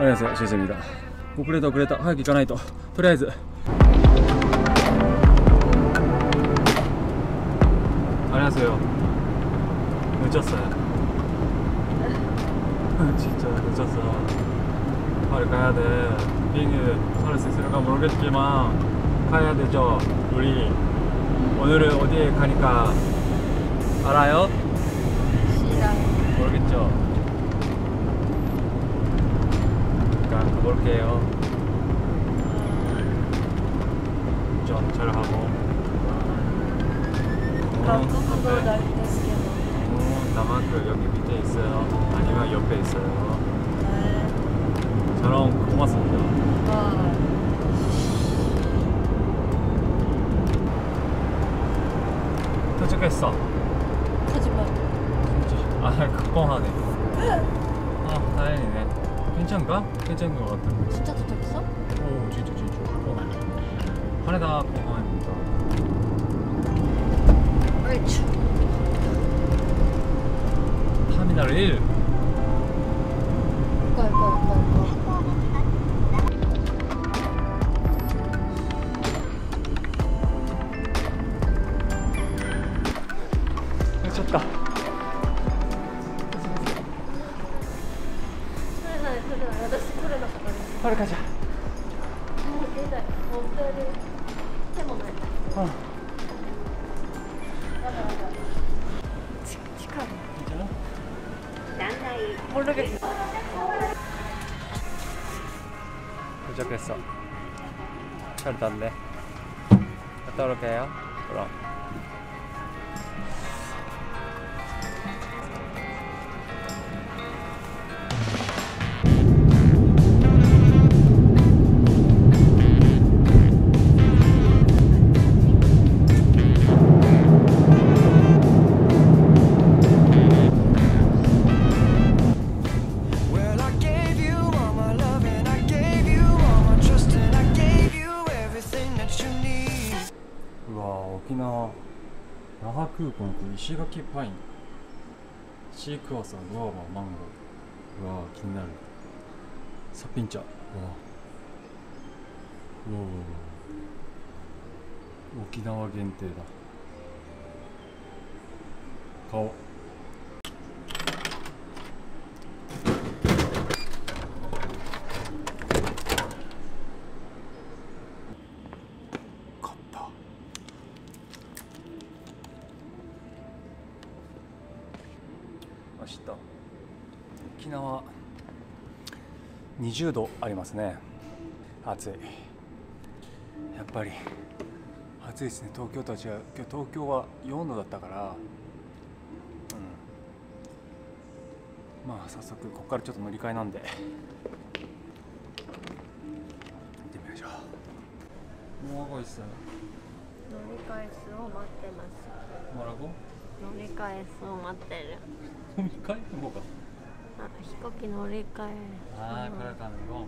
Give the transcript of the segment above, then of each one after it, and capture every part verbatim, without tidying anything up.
안녕하세요, 시즈입니다.遅れた遅れた、早く行かないと。とりあえず안녕하세요. 늦었어요. 진짜 늦었어. 빨리 가야 돼. 비행기 탈 수 있을까 모르겠지만 가야 되죠. 우리 오늘은 어디에 가니까 알아요? 싫어요. 모르겠죠. 그러니까 가볼게요. 좀 잘하고. 한국어도 잘 됐어요. 남한그 여기 밑에 있어요. 아니면 옆에 있어요. 네. 저랑 고맙습니다. 와. 도착했어. 하지마. 아, 걱정하네. 아, 다행이네. 괜찮가? 괜찮은 것 같아. 진짜 도착했어? 오, 진짜 진짜. 어. 하네다 공항입니다. 옳지. 터미널 일. 걸, 걸, 걸, 걸. 미쳤다. 바로 가자. 어. 괜찮아? 모르겠어. 도착했어. 잘 땄네. 갔다 올게요. 그럼.沖縄那覇空港の石垣パインシークワーサーグアバマンゴー。うわー気になる。サピンチャ。うわうわうわ沖縄限定だ。顔沖縄にじゅうどありますね。暑い。やっぱり暑いですね。東京とは違う。今日東京はよんどだったから、うん、まあ早速ここからちょっと乗り換えなんで行ってみましょう。もう있어요。 乗り換え数を待ってます。 뭐라고？ 乗り換え数を待ってる。 乗り換え뭐가？ 아,飛行機 乗り換え. 아, 그래 가는 거.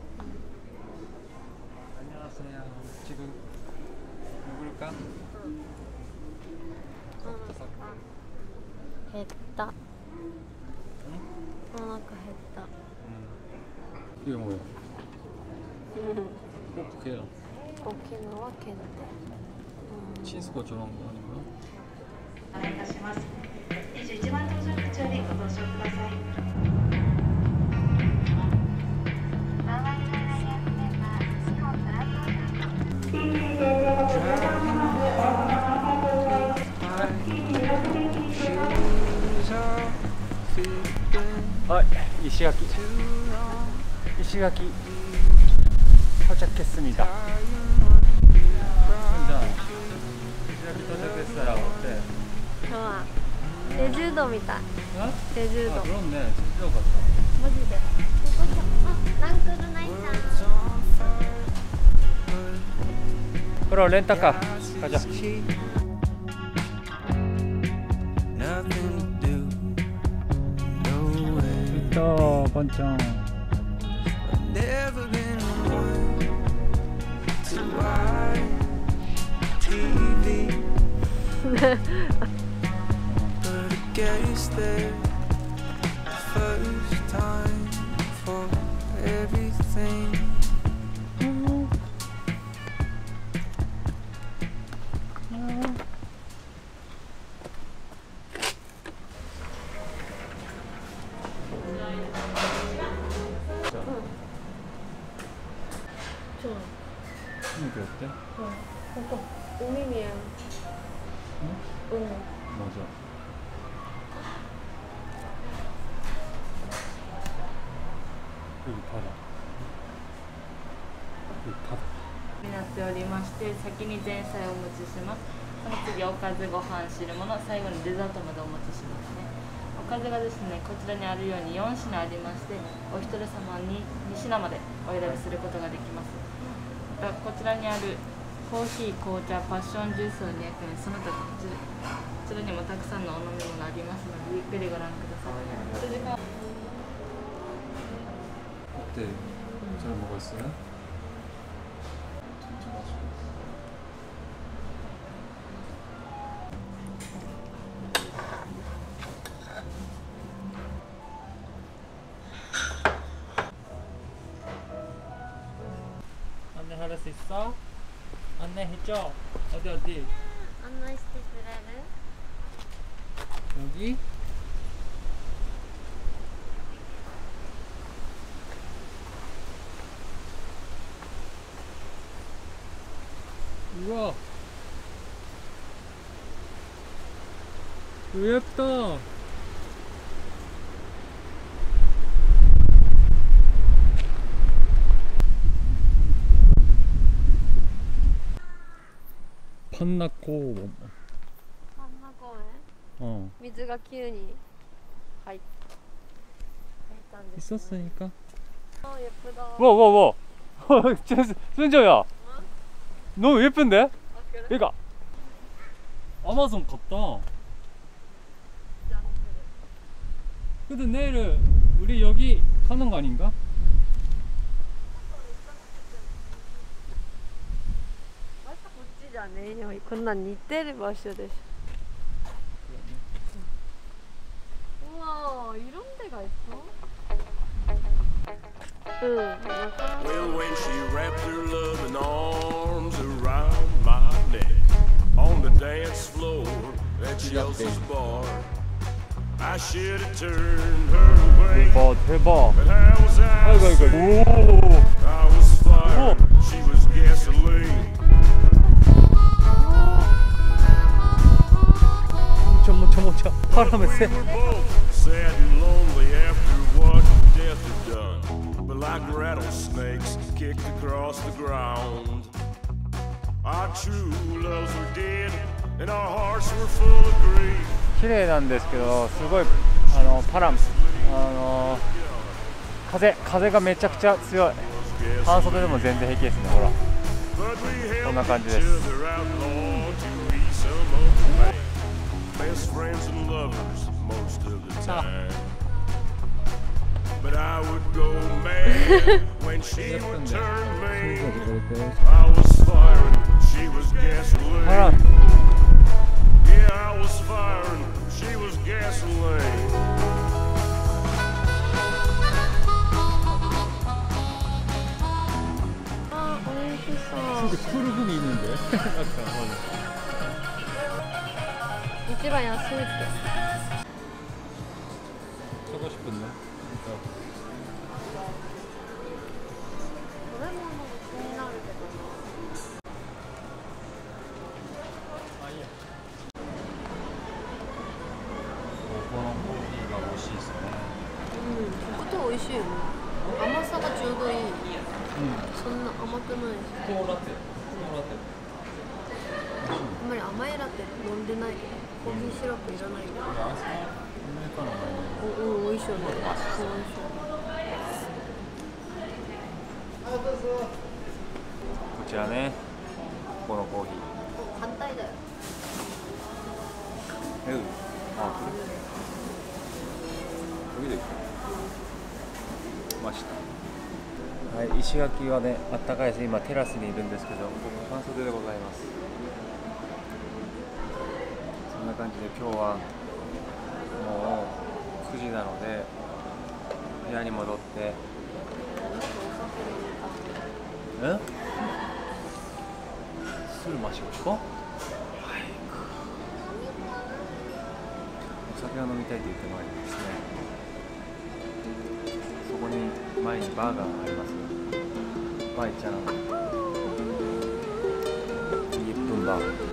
안녕하세요. 지금 누굴까? 응. 했다. 응? 오나카 했다. 응. 이게 뭐야? 꽃게야. 오키나와 켄테. 친스가 저런 거 아닌가? お願いいたします。にじゅういちばん搭乗口にご搭乗ください。 はい、石垣石垣도착했습니다. 혼자石垣도착했어요. 어때? 좋아. 제주도みたい. 어? 제주도. 아, 그렇네. 제주도 같다. 뭐지대? 어, 랑크도 나이스. 그럼 렌터카 가자. 또 번쩍. First time for everything. て。 ここ海見える。海。 맞아。여기 바다。여기 바다。 になっておりまして、先に前菜をお持ちします。その次おかず、ご飯、汁物、最後にデザートまでお持ちしますね。おかずがですね、こちらにあるようによん品ありまして、お一人様にに品までお選びすることができます。またこちらにあるコーヒー、紅茶、パッションジュースをにひゃくえん、その他こちらこちらにもたくさんのお飲み物ありますので、ゆっくりご覧ください。お時間 어때? 잘 먹었어요? 진짜 맛있어. 안내할 수 있어? 안내해줘. 어디 어디? 案内してくれる？ 여기? 우와, 이거 예쁘다. 판나코. パンナ公園？ 어 水が急に入っ入ったんですね。 있었으니까. 아 예쁘다. 와, 와, 와. 순저야. 너무 예쁜데? 아, 그래? 그러니까 아마존 같다. 근데 내일 우리 여기 가는 거 아닌가? 맞아, こっちじゃねえよ。こんなん似てる場所でしょ。우와, 이런 데가 있어? 응. Well, when she wrapped her loving arms around my neck on the dance floor at Chelsea's bar, I should have turned her away. 대박, 대박. But how was I? 아이고, 아이고. safe? 오. I was fire, she was gasoline. 멈춰, 멈춰, 멈춰. 바람에 새. We were both sad and lonely after what death had done. But like rattlesnakes kicked across the ground, our true loves were dead and our hearts were full of grief. 綺麗なんですけど、すごいあのパラム、あの風風がめちゃくちゃ強い。半袖でも全然平気ですね。ほら、こんな感じです。 Best friends and lovers most of the time. But I would go mad when she would turn me. I was firing, she was gasoline. Yeah, I was firing, she was gasoline. 아, 맛있어. 근데 푸르금이 있는데. 약간. 一番安いって。 쓰고 싶은데. これもなんか気になるけどな。 아, 예. ここのコーヒーが美味しいですね。 うん、ここと美味しいよね。甘さがちょうどいい。 うん。 そんな甘くないし。 ストーラテ。ストーラテ。 あんまり甘いラテ飲んでないけど、コーヒーシロップいらないけど。 アメリカのお、うん、美味しいよね。美味しい。 こちらね、ここのコーヒー。 反対だよ。 うん。あ、これ。これで。ました。はい、石垣はね、あったかいです。今テラスにいるんですけど、ここ半袖でございます。そんな感じで今日はもうくじなので部屋に戻って。え？술 마시고 싶어? 아이고. お酒が飲みたいと言ってまいりますね。そこに前にバーガーがありますが、バー行っちゃうので。 んだ。